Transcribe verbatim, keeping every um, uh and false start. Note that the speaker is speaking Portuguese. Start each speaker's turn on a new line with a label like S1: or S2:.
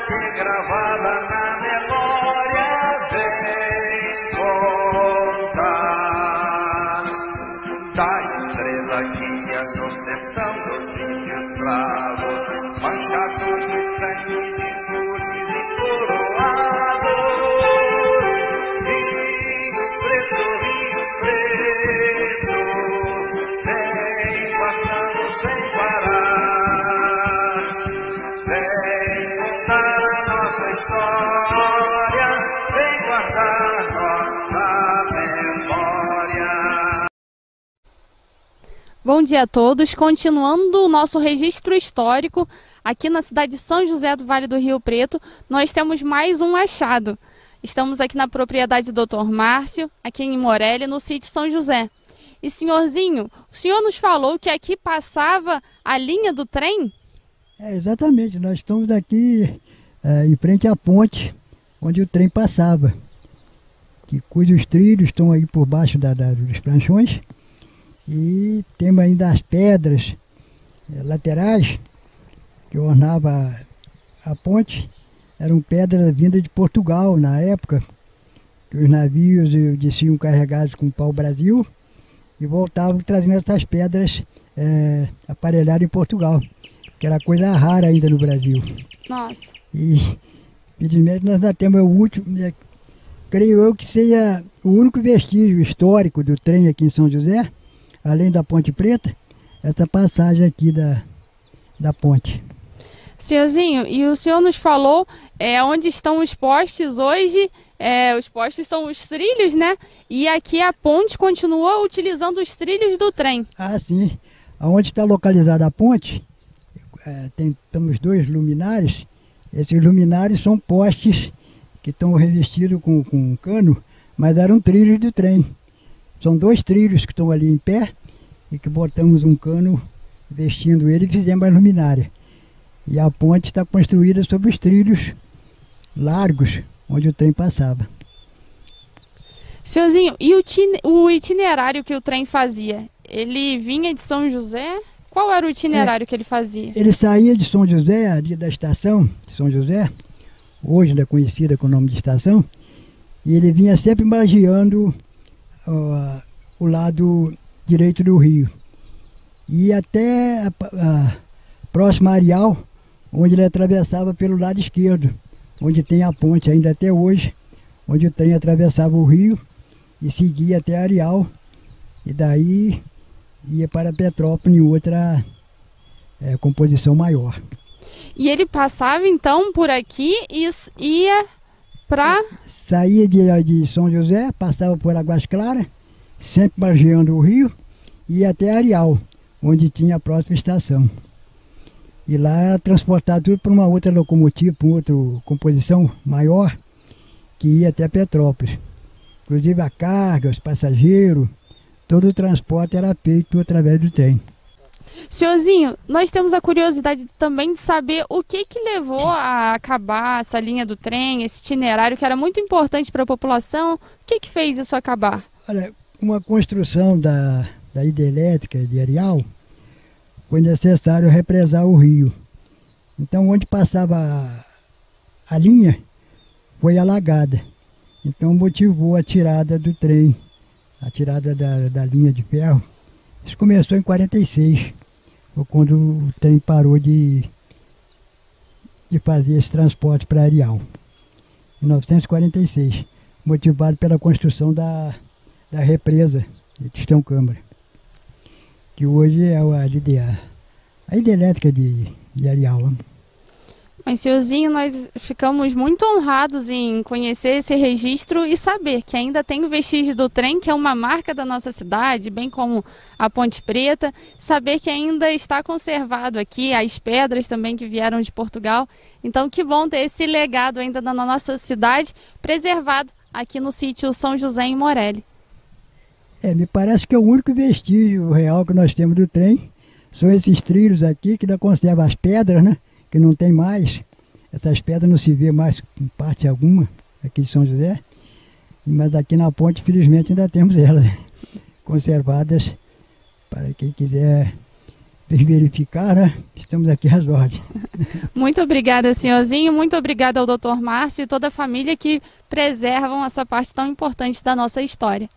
S1: que gravada na memória vem contar da estrela guia no sertão dos índios bravos, manchados de sangue de flores e coroados. Rio preto, rio preto, vem passando sem parar, vem contar a nossa história, vem guardar nossa memória.
S2: Bom dia a todos. Continuando o nosso registro histórico aqui na cidade de São José do Vale do Rio Preto, nós temos mais um achado. Estamos aqui na propriedade do doutor Márcio, aqui em Morelli, no sítio São José. E senhorzinho, o senhor nos falou que aqui passava a linha do trem?
S3: É, exatamente, nós estamos aqui é, em frente à ponte onde o trem passava, que, cujos trilhos estão aí por baixo da, da, dos pranchões, e temos ainda as pedras é, laterais que ornavam a, a ponte. Eram pedras vindas de Portugal na época, que os navios desciam carregados com pau-brasil e voltavam trazendo essas pedras é, aparelhadas em Portugal, que era coisa rara ainda no Brasil.
S2: Nossa.
S3: E, felizmente, nós ainda temos o último, é, creio eu que seja o único vestígio histórico do trem aqui em São José, além da Ponte Preta, essa passagem aqui da, da ponte.
S2: Senhorzinho, e o senhor nos falou é, onde estão os postes hoje, é, os postes são os trilhos, né? E aqui a ponte continua utilizando os trilhos do trem.
S3: Ah, sim. Onde está localizada a ponte, é, tem, temos dois luminares. Esses luminares são postes que estão revestidos com, com cano, mas eram trilhos do trem. São dois trilhos que estão ali em pé e que botamos um cano vestindo ele e fizemos a luminária. E a ponte está construída sobre os trilhos largos onde o trem passava.
S2: Senhorzinho, e o itinerário que o trem fazia? Ele vinha de São José? Qual era o itinerário é, que ele fazia?
S3: Ele saía de São José, ali da estação de São José, hoje ainda conhecida com o nome de estação, e ele vinha sempre margeando uh, o lado direito do rio. E até a, a próxima Areal, onde ele atravessava pelo lado esquerdo, onde tem a ponte ainda até hoje, onde o trem atravessava o rio e seguia até Areal, e daí ia para Petrópolis em outra é, composição maior.
S2: E ele passava então por aqui e ia para...
S3: Saía de, de São José, passava por Águas Claras, sempre margeando o rio, e ia até Areal, onde tinha a próxima estação. E lá era transportado tudo para uma outra locomotiva, para uma outra composição maior, que ia até Petrópolis. Inclusive a carga, os passageiros, todo o transporte era feito através do trem.
S2: Senhorzinho, nós temos a curiosidade também de saber o que que levou a acabar essa linha do trem, esse itinerário que era muito importante para a população. O que que fez isso acabar?
S3: Olha, uma construção da, da hidrelétrica de Areal, foi necessário represar o rio. Então, onde passava a, a linha, foi alagada. Então, motivou a tirada do trem, a tirada da, da linha de ferro. Isso começou em quarenta e seis, foi quando o trem parou de, de fazer esse transporte para Areal. Em mil novecentos e quarenta e seis, motivado pela construção da, da represa de Tistão Câmara, que hoje é a, a hidrelétrica de, de Areal.
S2: Mas, senhorzinho, nós ficamos muito honrados em conhecer esse registro e saber que ainda tem o vestígio do trem, que é uma marca da nossa cidade, bem como a Ponte Preta, saber que ainda está conservado aqui, as pedras também que vieram de Portugal. Então, que bom ter esse legado ainda na nossa cidade, preservado aqui no sítio São José, em Morelli.
S3: É, me parece que é o único vestígio real que nós temos do trem. São esses trilhos aqui que ainda conservam as pedras, né? Que não tem mais. Essas pedras não se vê mais em parte alguma aqui de São José. Mas aqui na ponte, felizmente, ainda temos elas conservadas para quem quiser verificar, né? Estamos aqui às ordens.
S2: Muito obrigada, senhorzinho. Muito obrigada ao doutor Márcio e toda a família que preservam essa parte tão importante da nossa história.